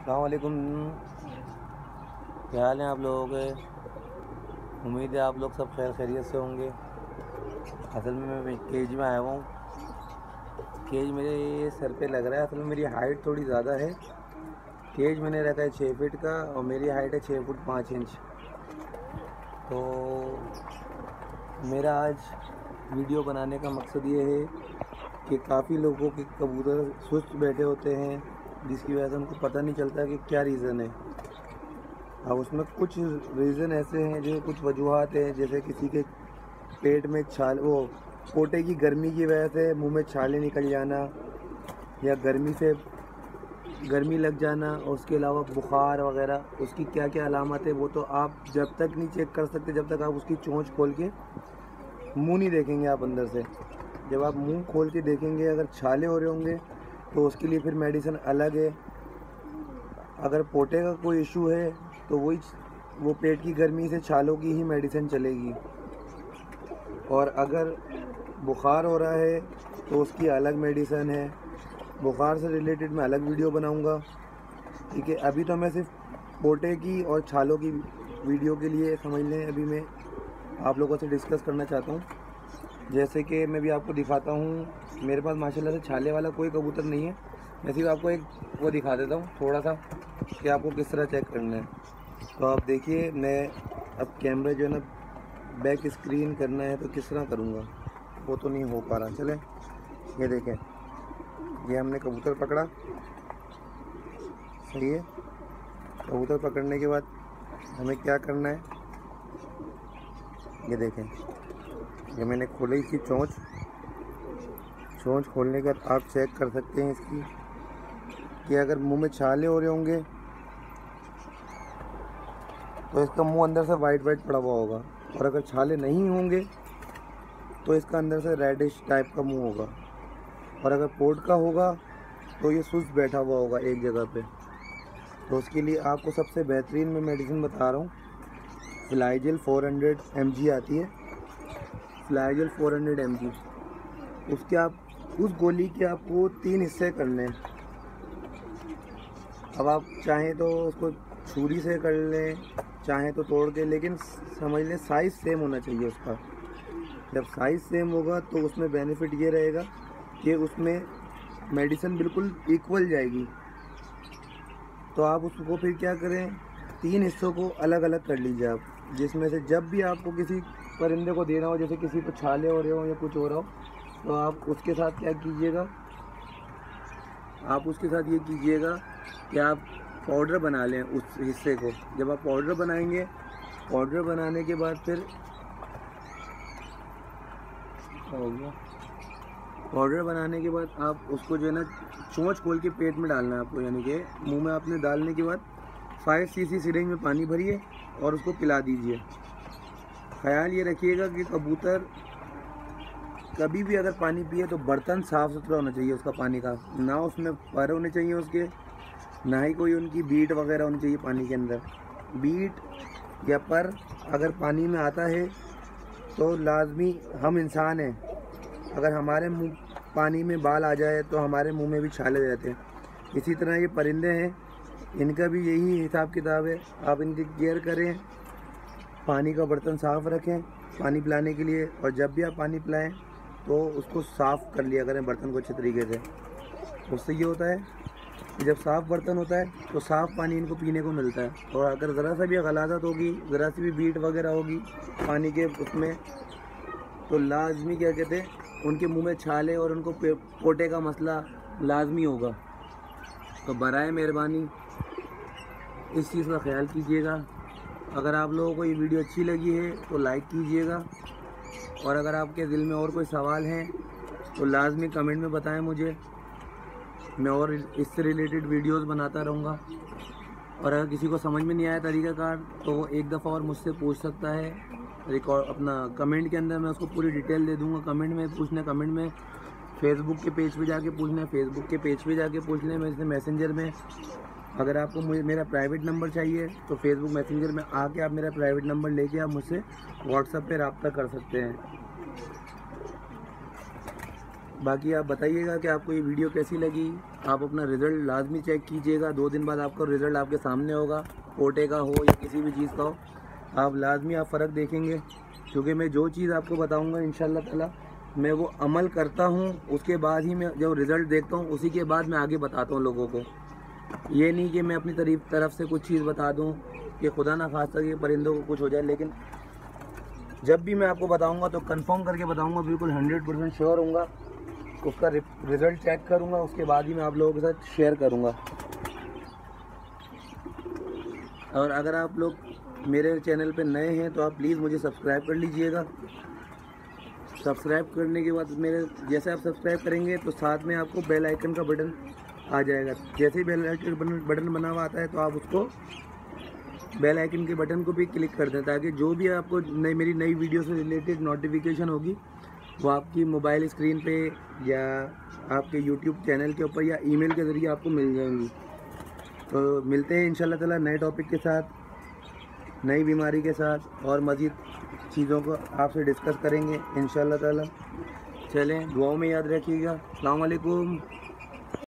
अस्सलाम वालेकुम। क्या हाल है आप लोगों के? उम्मीद है आप लोग सब खैर खैरियत से होंगे। असल में मैं केज में आया हुआ हूँ। केज मेरे सर पे लग रहा है। असल में मेरी हाइट थोड़ी ज़्यादा है। केज मैंने रखा है 6 फीट का और मेरी हाइट है 6 फुट 5 इंच। तो मेरा आज वीडियो बनाने का मकसद ये है कि काफ़ी लोगों के कबूतर सुस्त बैठे होते हैं, जिसकी वजह से उनको पता नहीं चलता कि क्या रीज़न है। अब उसमें कुछ रीज़न ऐसे हैं, जो कुछ वजूहात हैं, जैसे किसी के पेट में छाल, वो पोटे की गर्मी की वजह से मुंह में छाले निकल जाना, या गर्मी लग जाना, और उसके अलावा बुखार वगैरह। उसकी क्या क्या अलामत है वो तो आप जब तक नहीं चेक कर सकते, जब तक आप उसकी चोंच खोल के मुंह नहीं देखेंगे आप अंदर से। जब आप मुंह खोल के देखेंगे, अगर छाले हो रहे होंगे तो उसके लिए फिर मेडिसिन अलग है। अगर पोटे का कोई इशू है तो वो पेट की गर्मी से छालों की ही मेडिसिन चलेगी। और अगर बुखार हो रहा है तो उसकी अलग मेडिसिन है। बुखार से रिलेटेड मैं अलग वीडियो बनाऊंगा, ठीक है। अभी तो मैं सिर्फ पोटे की और छालों की वीडियो के लिए समझ लें, अभी मैं आप लोगों से डिस्कस करना चाहता हूँ। जैसे कि मैं भी आपको दिखाता हूँ, मेरे पास माशाल्लाह से छाले वाला कोई कबूतर नहीं है। मैं सिर्फ आपको एक वो दिखा देता हूँ थोड़ा सा, कि आपको किस तरह चेक करना है। तो आप देखिए, मैं अब कैमरा जो है ना बैक स्क्रीन करना है तो किस तरह करूँगा, वो तो नहीं हो पा रहा। चले, ये देखें, ये हमने कबूतर पकड़ा, सही है। कबूतर पकड़ने के बाद हमें क्या करना है, ये देखें, ये मैंने खोली इसकी चोंच खोलने के बाद आप चेक कर सकते हैं इसकी, कि अगर मुंह में छाले हो रहे होंगे तो इसका मुंह अंदर से वाइट पड़ा हुआ होगा, और अगर छाले नहीं होंगे तो इसका अंदर से रेडिश टाइप का मुंह होगा। और अगर पोट का होगा तो ये सुस्त बैठा हुआ होगा एक जगह पे। तो उसके लिए आपको सबसे बेहतरीन मैं मेडिसिन बता रहा हूँ, फ्लाइजेल 400 mg आती है, फ्लाइजेल 400 mg। उसके आप उस गोली के आपको 3 हिस्से करने हैं। अब आप चाहें तो उसको छुरी से कर लें, चाहें तो तोड़ के, लेकिन समझ लें साइज़ सेम होना चाहिए उसका। जब साइज़ सेम होगा तो उसमें बेनिफिट ये रहेगा कि उसमें मेडिसिन बिल्कुल इक्वल जाएगी। तो आप उसको फिर क्या करें, 3 हिस्सों को अलग अलग कर लीजिए आप, जिसमें से जब भी आपको किसी परिंदे को देना हो, जैसे किसी को छाले हो रहे हो या कुछ हो रहा हो, तो आप उसके साथ क्या कीजिएगा, आप उसके साथ ये कीजिएगा कि आप पाउडर बना लें उस हिस्से को। जब आप पाउडर बनाएंगे, पाउडर बनाने के बाद फिर हो गया, पाउडर बनाने के बाद आप उसको जो है ना चोंच खोल के पेट में डालना है आपको, यानी कि मुंह में आपने डालने के बाद 5 cc सिरिंज में पानी भरिए और उसको पिला दीजिए। ख्याल ये रखिएगा कि कबूतर कभी भी अगर पानी पिए तो बर्तन साफ़ सुथरा होना चाहिए उसका पानी का, ना उसमें पर होने चाहिए उसके, ना ही कोई उनकी बीट वगैरह होनी चाहिए पानी के अंदर। बीट या पर अगर पानी में आता है तो लाजमी, हम इंसान हैं, अगर हमारे मुंह पानी में बाल आ जाए तो हमारे मुंह में भी छाले हो जाते हैं। इसी तरह ये परिंदे हैं, इनका भी यही हिसाब किताब है। आप इनकी केयर करें, पानी का बर्तन साफ़ रखें पानी पिलाने के लिए, और जब भी आप पानी पिलाएं तो उसको साफ़ कर लिया करें बर्तन को अच्छे तरीके से। उससे ये होता है कि जब साफ़ बर्तन होता है तो साफ़ पानी इनको पीने को मिलता है। और अगर ज़रा सा भी गलाज़त होगी, ज़रा सी भी बीट वगैरह होगी पानी के उसमें, तो लाजमी क्या कहते हैं, उनके मुंह में छाले और उनको पोटे का मसला लाजमी होगा। तो बराए मेहरबानी इस चीज़ का ख्याल कीजिएगा। अगर आप लोगों को ये वीडियो अच्छी लगी है तो लाइक कीजिएगा, और अगर आपके दिल में और कोई सवाल हैं तो लाजमी कमेंट में बताएं मुझे, मैं और इससे रिलेटेड वीडियोस बनाता रहूँगा। और अगर किसी को समझ में नहीं आया तरीक़ाकार तो वो एक दफ़ा और मुझसे पूछ सकता है, रिकॉर्ड अपना कमेंट के अंदर मैं उसको पूरी डिटेल दे दूँगा। कमेंट में पूछना, कमेंट में फेसबुक के पेज पे जाके पूछना है, फेसबुक के पेज पे जाके पूछ लें मेरे से मैसेंजर में। अगर आपको मेरा प्राइवेट नंबर चाहिए तो फेसबुक मैसेंजर में आके आप मेरा प्राइवेट नंबर लेके आप मुझसे व्हाट्सएप पे रब्ता कर सकते हैं। बाकी आप बताइएगा कि आपको ये वीडियो कैसी लगी। आप अपना रिज़ल्ट लाजमी चेक कीजिएगा, 2 दिन बाद आपका रिज़ल्ट आपके सामने होगा, पोटे का हो या किसी भी चीज़ का हो, आप लाजमी आप फ़र्क देखेंगे। क्योंकि मैं जो चीज़ आपको बताऊंगा इंशाल्लाह ताला मैं वो अमल करता हूँ, उसके बाद ही मैं जब रिज़ल्ट देखता हूँ उसी के बाद मैं आगे बताता हूँ लोगों को। ये नहीं कि मैं अपनी तरफ से कुछ चीज़ बता दूँ कि खुदा ना खास्ता कि परिंदों को कुछ हो जाए, लेकिन जब भी मैं आपको बताऊँगा तो कंफर्म करके बताऊँगा, बिल्कुल 100% श्योर हूँगा, उसका रिज़ल्ट चेक करूँगा, उसके बाद ही मैं आप लोगों के साथ शेयर करूँगा। और अगर आप लोग मेरे चैनल पे नए हैं तो आप प्लीज़ मुझे सब्सक्राइब कर लीजिएगा। सब्सक्राइब करने के बाद मेरे जैसे आप सब्सक्राइब करेंगे तो साथ में आपको बेल आइकन का बटन आ जाएगा। जैसे ही बेल आइकन बटन बना हुआ आता है तो आप उसको बेल आइकन के बटन को भी क्लिक कर दें, ताकि जो भी आपको मेरी नई वीडियो से रिलेटेड नोटिफिकेशन होगी वो आपकी मोबाइल स्क्रीन पे या आपके यूट्यूब चैनल के ऊपर या ईमेल के ज़रिए आपको मिल जाएंगी। तो मिलते हैं इंशाल्लाह ताला नए टॉपिक के साथ, नई बीमारी के साथ, और मज़ीद चीज़ों को आपसे डिस्कस करेंगे इंशाल्लाह ताला। चलें, दुआओं में याद रखिएगा। अस्सलाम वालेकुम।